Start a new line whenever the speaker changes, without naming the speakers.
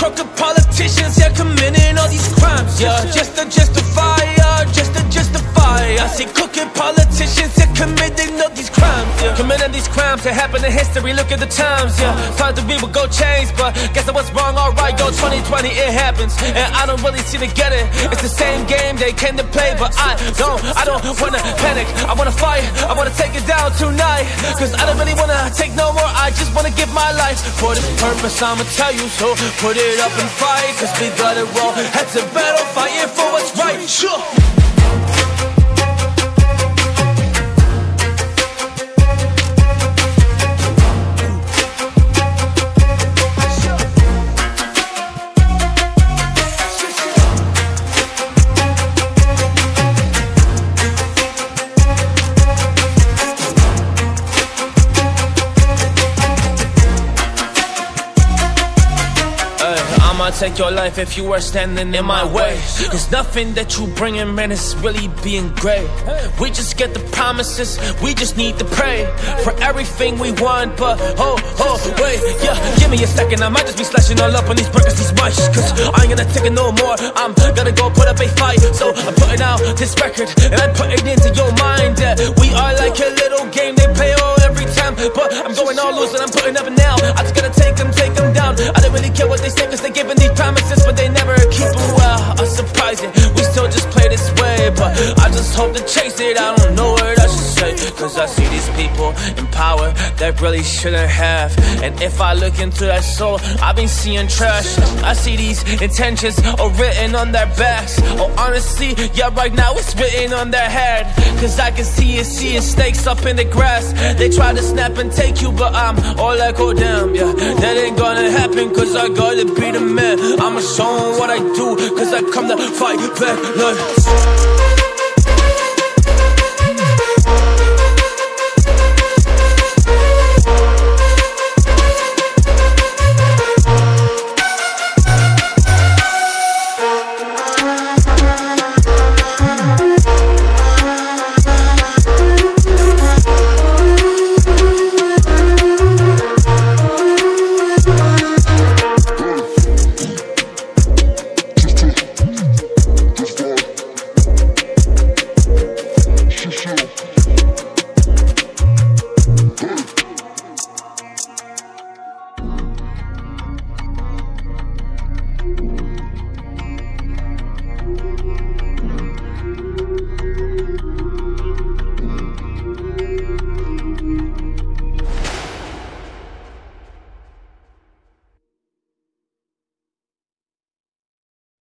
crooked politicians, yeah, committing all these crimes, yeah, just to justify, I see crooked politicians, yeah, committing all these crimes, yeah, committing these crimes that happen in history. Look at the times, yeah. Thought that we would go change, but guess I was wrong. Alright, yo, 2020, it happens, and I don't really seem to get it. It's the same game they came to play, but I don't wanna panic. I wanna fight, I wanna take it down tonight, cause I don't really wanna take no more. I just wanna give my life for this purpose. I'ma tell you so. Put it up and fight, cause we got it wrong. Head to battle, fighting for what's right. Sure. I'ma take your life if you are standing in my way. There's nothing that you bringing, man, it's really being great. We just get the promises, we just need to pray for everything we want, but wait, yeah, give me a second. I might just be slashing all up on these burgers, these mics, cause I ain't gonna take it no more. I'm gonna go put up a fight, so I'm putting out this record, and I put it into your mind that we are like a little game they play all every time, but I'm going all loose and I'm putting up now. I just gotta take them down. I don't really care what they say, cause they giving these promises, but they never keep them well. Unsurprising, we still just play this way, but I just hope to chase it. I don't know what I should say, cause I see these people in power that really shouldn't have. And if I look into their soul, I've been seeing trash. I see these intentions all written on their backs. Oh, honestly, yeah, right now it's written on their head, cause I can see it snakes up in the grass. They try to snap and take you, but I'm all like, oh damn, yeah, that ain't gonna happen, cause I gotta be the man. I'ma show 'em what I do, cause I come to fight back like